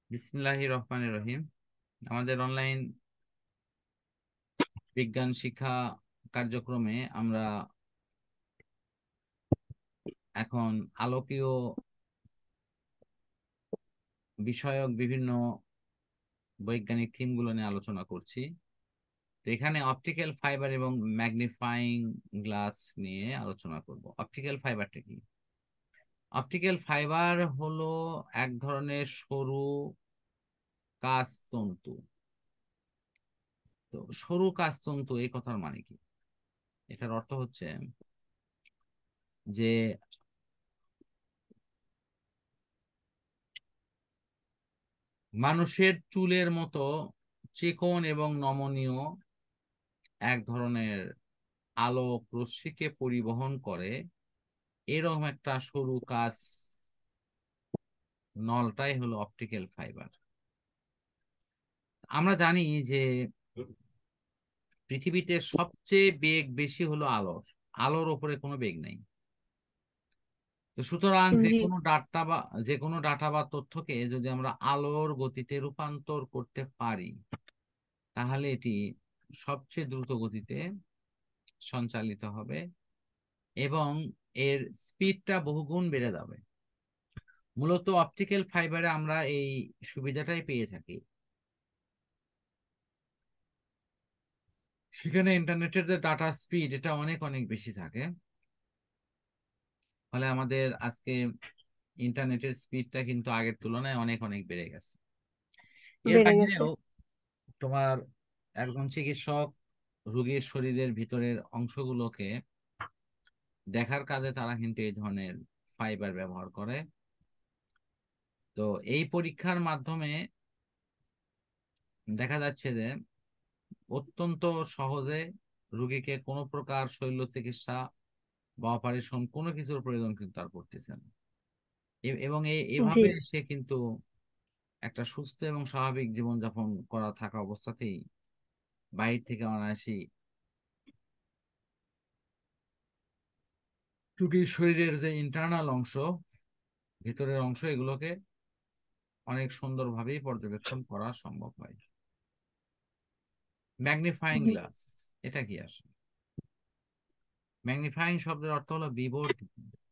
বিসমিল্লাহির রহমানির রহিম। আমাদের অনলাইন বিজ্ঞান শিক্ষা কার্যক্রমে আমরা এখন আলোকীয় বিষয়ক বিভিন্ন বৈজ্ঞানিক থিমগুলো নিয়ে আলোচনা করছি। তো এখানে অপটিক্যাল ফাইবার এবং ম্যাগনিফাইং গ্লাস নিয়ে আলোচনা করব। অপটিক্যাল ফাইবারটা কি? অপটিক্যাল ফাইবার হলো এক ধরনের সরু কাঁচ তন্তু। তো সরু কাঁচ তন্তু এই কথার মানে কি? এটার অর্থ হচ্ছে যে মানুষের চুলের মতো চিকন এবং নমনীয় এক ধরনের আলোক রশ্মিকে পরিবহন করে এরকম একটা সরু কাঁচ নলটাই হলো অপটিক্যাল ফাইবার। আমরা জানি যে পৃথিবীতে সবচেয়ে বেগ বেশি হলো আলোর। আলোর ওপরে কোনো বেগ নেই। তো সুতরাং জি। যে কোনো ডাটা বা তথ্যকে যদি আমরা আলোর গতিতে রূপান্তর করতে পারি তাহলে এটি সবচেয়ে দ্রুত গতিতে সঞ্চালিত হবে এবং এর স্পিডটা বহুগুণ বেড়ে যাবে। মূলত অপটিক্যাল ফাইবারে আমরা এই সুবিধাটাই পেয়ে থাকি। সেখানে ইন্টারনেটের যে ডাটা স্পিড এটা অনেক অনেক বেশি থাকে, ফলে আমাদের আজকে ইন্টারনেটের স্পিডটা কিন্তু আগের তুলনায় অনেক অনেক বেড়ে গেছে। এর বেড়ে গেছে। বাইরেও তোমার একজন চিকিৎসক রোগীর শরীরের ভিতরের অংশগুলোকে দেখার কাজে তারা কিন্তু এই ধরনের ফাইবার ব্যবহার করে। তো এই পরীক্ষার মাধ্যমে দেখা যাচ্ছে যে অত্যন্ত সহজে রোগীকে কোনো প্রকার শল্য চিকিৎসা বা অপারেশন কোনো কিছুর প্রয়োজন কিন্তু তার করতেছে না। এবং জি। এভাবে সে কিন্তু একটা সুস্থ এবং স্বাভাবিক জীবনযাপন করা থাকা অবস্থাতেই বাইরে থেকে অনায়াসে রোগীর শরীরের যে ইন্টারনাল অংশ, ভিতরের অংশ, এগুলোকে অনেক সুন্দরভাবেই পর্যবেক্ষণ করা সম্ভব হয়। ম্যাগনিফাইং হুম। গ্লাস এটা কি আসলে? ম্যাগনিফাইং শব্দের অর্থ হলো বিবর্ধিত।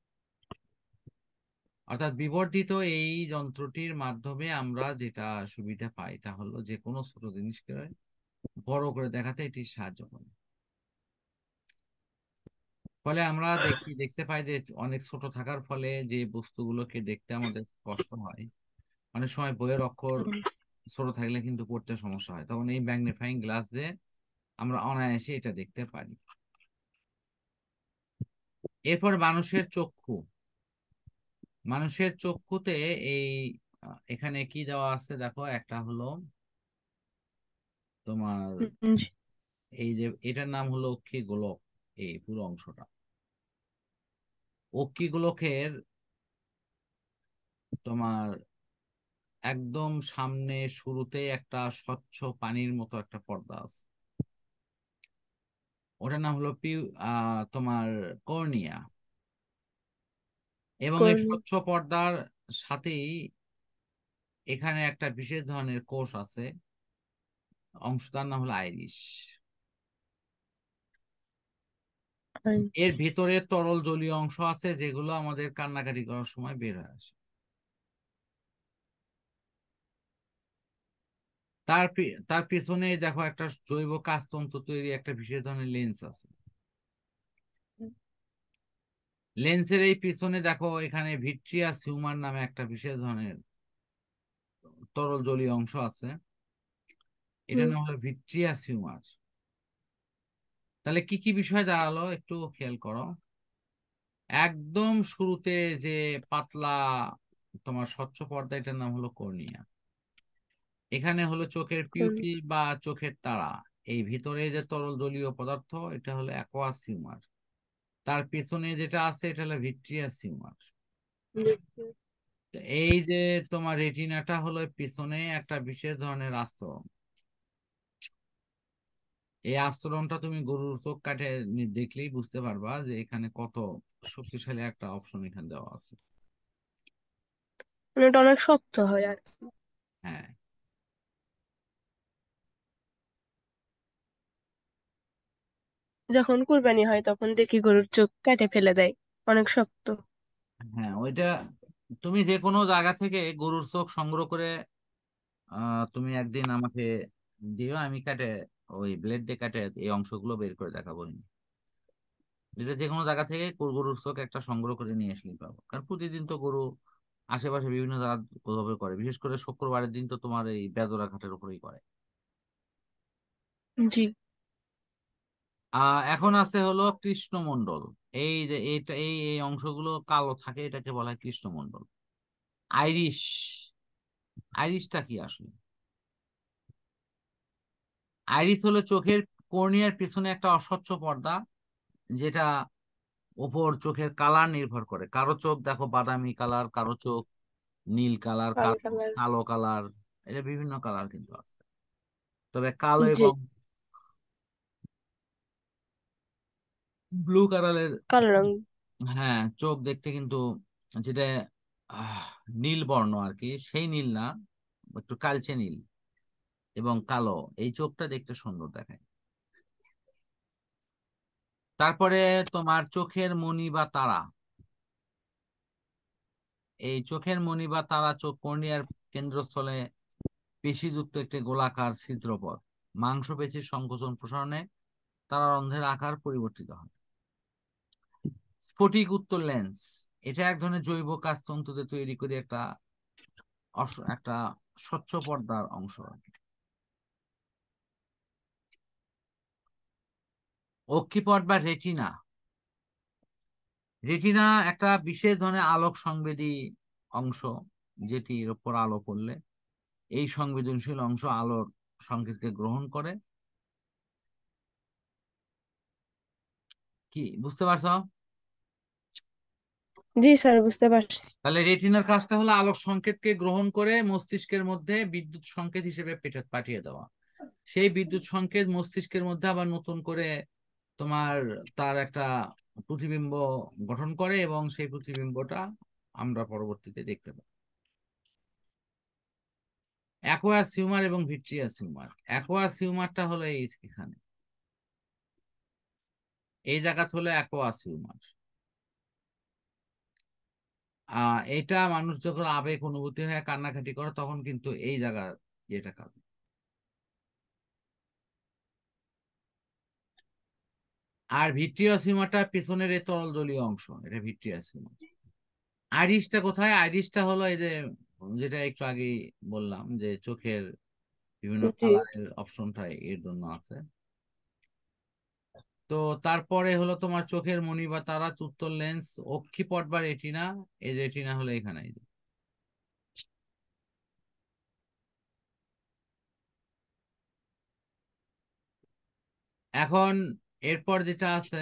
অর্থাৎ বিবর্ধিত এই যন্ত্রটির মাধ্যমে আমরা যেটা সুবিধা পাই তা হলো যে কোনো ছোট জিনিসকে বড় করে দেখাতে এটি সাহায্য করে। ফলে আমরা দেখতে পাই যে অনেক ছোট থাকার ফলে যে বস্তুগুলোকে দেখতে আমাদের কষ্ট হয়, অনেক সময় বইয়ের অক্ষর ছোট থাকলে কিন্তু পড়তে সমস্যা হয়, তখন এই ম্যাগনিফাইং গ্লাস দিয়ে আমরা অনায়াসে এটা দেখতে পারি। এরপর মানুষের চক্ষুতে এই এখানে কি দেওয়া আছে দেখো, একটা হলো তোমার জি। এই যে এটার নাম হলো অক্ষি গোলক। এই পুরো অংশটা অক্ষি গোলকের তোমার একদম সামনে শুরুতে একটা স্বচ্ছ পানির মতো একটা পর্দা আছে, ওটার নাম হলো তোমার কর্নিয়া। এবং এই কর্ণ। স্বচ্ছ পর্দার সাথেই এখানে একটা বিশেষ ধরনের কোষ আছে, অংশটার নাম হলো আইরিশ। এর ভিতরে তরল জলীয় অংশ আছে যেগুলো আমাদের কান্নাকাটি করার সময় বের হয়ে আসে। তার পিছনে দেখো একটা জৈব কাঁচতন্তু তৈরি একটা বিশেষ ধরনের লেন্স আছে। লেন্সের এই পিছনে দেখো এখানে ভিট্রিয়াস হিউমার নামে একটা বিশেষ ধরনের তরল জলীয় অংশ আছে, এটার হুম। নাম হলো ভিট্রিয়াস হিউমার। তাহলে কি কি বিষয় দাঁড়ালো একটু খেয়াল করো। একদম শুরুতে যে পাতলা তোমার স্বচ্ছ পর্দা, এটার নাম হলো কর্নিয়া। এখানে হলো চোখের কর্ণ। পিউপিল বা চোখের তারা। এই ভিতরে যে তরল জলীয় পদার্থ এটা হলো অ্যাকোয়াস হিউমার। তার পেছনে যেটা আছে এটা হলো ভিট্রিয়াস হিউমার। তো এই যে তোমার রেটিনাটা হলো পিছনে একটা বিশেষ ধরনের আস্তরণ। এই আস্তরণটা তুমি গরুর চোখ কাটে দেখলেই বুঝতে পারবা যে এখানে কত শক্তিশালী একটা অপশন এখানে দেওয়া আছে। মানে ওটা অনেক শক্ত হয় আর কি। হ্যাঁ, যখন কুরবানি হয় তখন দেখি গরুর চোখ কেটে ফেলে দেয়, অনেক শক্ত। হ্যাঁ, ওইটা তুমি যে কোনো জায়গা থেকে গরুর চোখ সংগ্রহ করে তুমি একদিন আমাকে দিও, আমি কাটে ওই ব্লেড দিয়ে কাটে এই অংশগুলো বের করে দেখাবো। এটা যে কোনো জায়গা থেকে গরুর চোখ একটা সংগ্রহ করে নিয়ে আসলেই পাবো, কারণ প্রতিদিন তো গরু আশেপাশে বিভিন্ন জায়গা কোথাও করে, বিশেষ করে শুক্রবারের দিন তো তোমার এই বেদরা ঘাটের উপরেই করে। জি। এখন আছে হলো কৃষ্ণমণ্ডল। এই যে এটা এই এই অংশগুলো কালো থাকে, এটাকে বলা হয় কৃষ্ণমণ্ডল। আইরিশ, আইরিশটা কি আসলে? আইরিশ হলো চোখের কর্নিয়ার পিছনে একটা অস্বচ্ছ পর্দা, যেটা ওপর চোখের কালার নির্ভর করে। কারো চোখ দেখো বাদামি কালার, কারো চোখ নীল কালার, লাল কালো কালার। কালো কালার, এটা বিভিন্ন কালার কিন্তু আছে। তবে কালো জি। এবং ব্লু কালারের, কালো রং। হ্যাঁ, চোখ দেখতে কিন্তু যেটা আহ, নীল বর্ণ আর কি, সেই নীল না, একটু কালচে নীল এবং কালো, এই চোখটা দেখতে সুন্দর দেখায়। তারপরে তোমার চোখের মণি বা তারা। এই চোখের মণি বা তারা চোখ কর্নিয়ার কেন্দ্রস্থলে পেশিযুক্ত একটি গোলাকার ছিদ্রপথ। মাংসপেশির সংকোচন প্রসারণে তারা রন্ধ্রের আকার পরিবর্তিত হয়। স্ফটিক উত্তল লেন্স, এটা এক ধরনের জৈব কাচ তন্তুতে তৈরি করে একটা একটা স্বচ্ছ পর্দার অংশ। অক্ষিপট বা রেটিনা। রেটিনা একটা বিশেষ ধরনের আলোক সংবেদী অংশ, যেটির উপর আলো পড়লে এই সংবেদনশীল অংশ আলোর সংকেতকে গ্রহণ করে। কি বুঝতে পারছো? জি স্যার, বুঝতে পারছি। তাহলে রেটিনার কাজটা হলো আলোক সংকেতকে গ্রহণ করে মস্তিষ্কের মধ্যে বিদ্যুৎ সংকেত হিসেবে পাঠিয়ে দেওয়া। সেই বিদ্যুৎ সংকেত মস্তিষ্কের মধ্যে আবার নতুন করে তোমার তার একটা প্রতিবিম্ব গঠন করে, এবং সেই প্রতিবিম্বটা আমরা পরবর্তীতে দেখতে পাই। অ্যাকোয়াস হিউমার এবং ভিট্রিয়াস হিউমার। অ্যাকোয়াস হিউমারটা হলো এখানে, এই জায়গাটা হলো অ্যাকোয়াস হিউমার। এটা মানুষ যখন আবেগ অনুভূতি হয়ে কান্নাকাটি করে তখন কিন্তু এই জায়গা এটা কাঁদে। আর ভিট্রিয়াস হিউমারটা পেছনের এই তরল জলীয় অংশ, এটা ভিট্রিয়াস হিউমার। আইরিশটা কোথায়? আইরিশটা হলো এই যে, যেটা একটু আগে বললাম যে চোখের বিভিন্ন জি। কালারের অপশনটা এর জন্য আছে। তো তারপরে হলো তোমার চোখের মণি বা তারা, উত্তল লেন্স, অক্ষিপট বা রেটিনা। এই রেটিনা হলো এখানে, এই যে। এখন এরপর যেটা আছে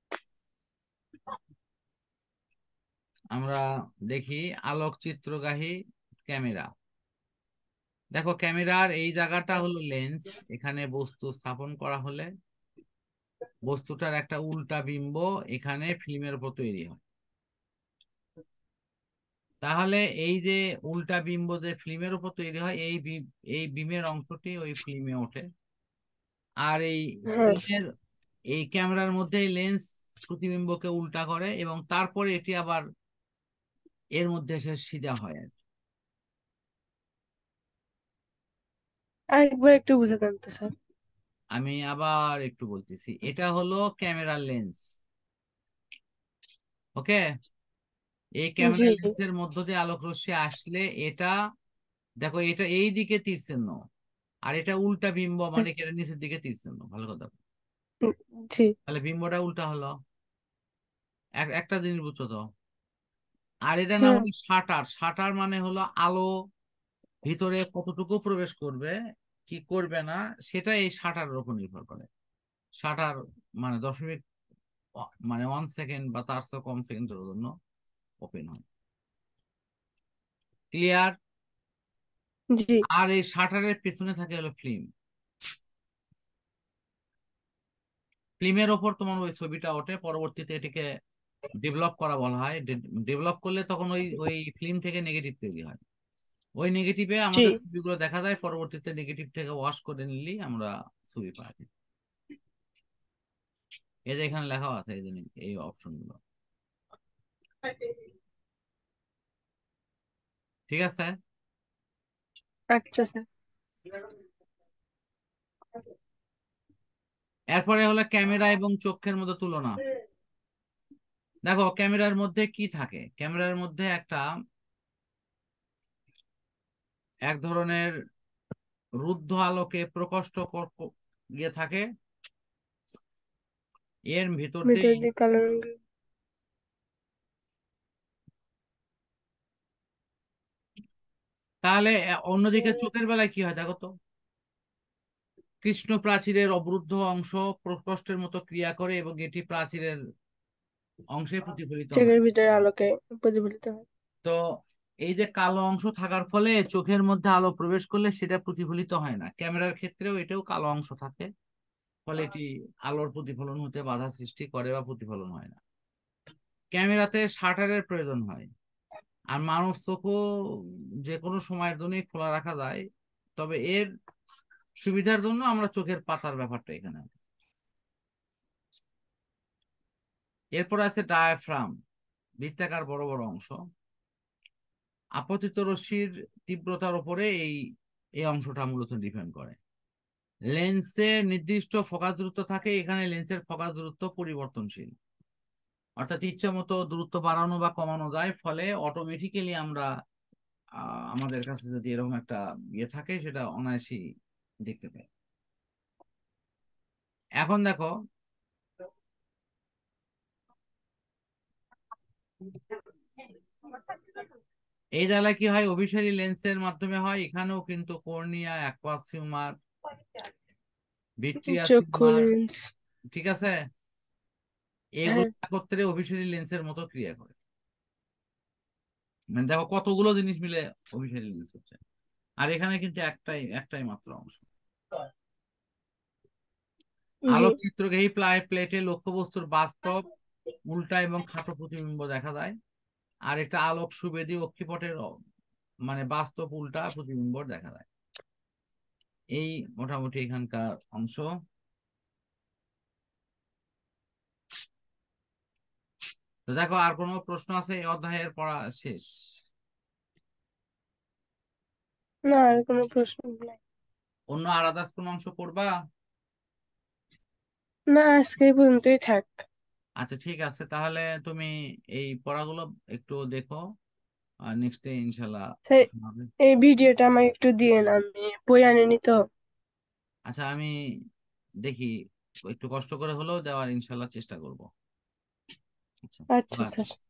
আমরা দেখি, আলোকচিত্রগাহী ক্যামেরা। দেখো, ক্যামেরার এই জায়গাটা হলো লেন্স। এখানে বস্তু স্থাপন করা হলে বস্তুটার একটা উল্টা বিম্ব এখানে ফিল্মের উপর তৈরি হয়। তাহলে এই যে উল্টা বিম্ব যে ফিল্মের উপর তৈরি হয়, এই বিমের অংশটি ওই ফিল্মে ওঠে। আর এই হ্যাঁ। ফিল্মের এই ক্যামেরার মধ্যে লেন্স প্রতিবিম্বকে উল্টা করে, এবং তারপরে এটি আবার এর মধ্যে এসে সিধা হয় আর কি। আরেকবার একটু বুঝে দেন তো স্যার। আমি আবার একটু বলতেছি, এটা হলো ক্যামেরার লেন্স। ওকে, এই জি। ক্যামেরা লেন্সের মধ্য দিয়ে আলোক রশ্মি আসলে এটা, দেখো এটা এই দিকে তীর চিহ্ন, আর এটা উল্টা বিম্ব, মানে এটা নিচের দিকে তীর চিহ্ন। ভালো কথা। জি। তাহলে বিম্বটা উল্টা হলো। একটা জিনিস বুঝছো তো? আর এটার নাম হ্যাঁ। হলো শাটার। শাটার মানে হলো আলো ভিতরে কতটুকু প্রবেশ করবে কি করবে না, সেটা এই শাটারের উপর নির্ভর করে। শাটার মানে দশমিক, মানে 1 সেকেন্ড বা তার চেয়ে কম সেকেন্ডের জন্য ওপেন হয়। ক্লিয়ার? জি। আর এই শাটারের পেছনে থাকে হলো ফিল্ম। ফিল্মের ওপর তোমার ওই ছবিটা ওঠে, পরবর্তীতে এটিকে ডেভেলপ করা বলা হয়। ডেভেলপ করলে তখন ওই ওই ফিল্ম থেকে নেগেটিভ তৈরি হয়। ওই নেগেটিভে জি। আমাদের ছবিগুলো দেখা যায়, পরবর্তীতে নেগেটিভ থেকে ওয়াশ করে নিলেই আমরা ছবি পাই। এই যে এখানে লেখা আছে এই জন্য এই অপশন গুলো, ঠিক আছে। আচ্ছা স্যার। এরপরে হলো ক্যামেরা এবং চোখের মধ্যে তুলনা। দেখো ক্যামেরার মধ্যে কি থাকে, ক্যামেরার মধ্যে এক ধরনের রুদ্ধ আলোকে প্রকোষ্ঠ ইয়ে থাকে, এর ভিতর ভিতর দিয়ে। দিয়ে কালো রঙের। তাহলে অন্যদিকে চোখের বেলায় কি হয় দেখো তো, কৃষ্ণ প্রাচীরের অবরুদ্ধ অংশ প্রকোষ্ঠের মতো ক্রিয়া করে এবং এটি প্রাচীরের অংশে প্রতিফলিত হয়। চোখের ভিতরে আলোকে প্রতিফলিত হয়। তো এই যে কালো অংশ থাকার ফলে চোখের মধ্যে আলো প্রবেশ করলে সেটা প্রতিফলিত হয় না। ক্যামেরার ক্ষেত্রেও এটাও কালো অংশ থাকে, ফলে এটি আলোর প্রতিফলন হতে বাধা সৃষ্টি করে বা প্রতিফলন হয় না। ক্যামেরাতে শাটারের প্রয়োজন হয়, আর মানব চোখও যে কোনো সময়ের জন্যই খোলা রাখা যায়, তবে এর সুবিধার জন্য আমরা চোখের পাতার ব্যাপারটা এখানে আছে। এরপর আছে ডায়াফ্রাম, বৃত্তাকার বড় বড় অংশ। আপতিত রশ্মির তীব্রতার উপরে এই এই অংশটা মূলত ডিপেন্ড করে। লেন্সের নির্দিষ্ট ফোকাস দূরত্ব থাকে, এখানে লেন্সের ফোকাস দূরত্ব পরিবর্তনশীল, অর্থাৎ ইচ্ছা মতো দূরত্ব বাড়ানো বা কমানো যায়, ফলে অটোমেটিক্যালি আমরা আমাদের কাছে যদি এরকম একটা ইয়ে থাকে সেটা অনায়াসেই দেখতে পাই। এখন দেখো এই জায়গায় কি হয়, অভিসারী লেন্সের মাধ্যমে হয়, এখানেও কিন্তু কর্নিয়া, অ্যাকুয়াস হিউমার, ভিট্রিয়াস চক্ষু হিউমার, লেন্স। ঠিক আছে, এগুলো হ্যাঁ। একত্রে অভিসারী লেন্সের মতো ক্রিয়া করে। মানে দেখো কতগুলো জিনিস মিলে অভিসারী লেন্স হচ্ছে, আর এখানে কিন্তু একটাই একটাই মাত্র অংশ। জি। আলোকচিত্রগ্রাহী প্লেটে লক্ষ্যবস্তুর বাস্তব, উল্টা এবং খাটো প্রতিবিম্ব দেখা যায়, আর একটা আলোক সুবেদী অক্ষিপটের মানে বাস্তব উল্টা প্রতিবিম্ব দেখা যায়। এই মোটামুটি এখানকার অংশ। তো দেখো আর কোনো প্রশ্ন আছে, এই অধ্যায়ের পড়া শেষ? না, আর কোনো প্রশ্ন নাই। অন্য আর আদার্স কোন অংশ পড়বা? না, আজকে এই পর্যন্তই থাক। আচ্ছা ঠিক আছে, তাহলে তুমি এই পড়াগুলো একটু দেখো, আর নেক্সট ডে ইনশাল্লাহ স্যার, হবে। এই ভিডিওটা আমাকে একটু দিয়েন, আমি বই আনিনি তো। আচ্ছা আমি দেখি, একটু কষ্ট করে হলেও দেওয়ার ইনশাল্লাহ চেষ্টা করব। আচ্ছা, আচ্ছা আল্লাহ স্যার। হাফেজ।